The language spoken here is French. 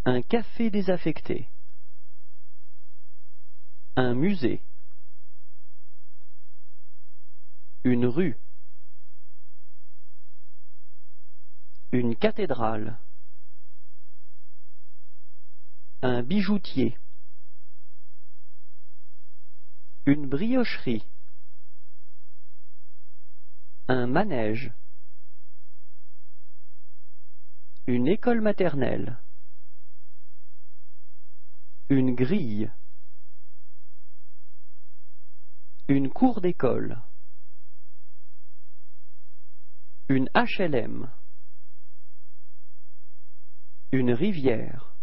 Un café désaffecté. Un musée. Une rue. Une cathédrale. Un bijoutier. Une briocherie. Un manège. Une école maternelle. Une grille. Une cour d'école. Une HLM. Une rivière.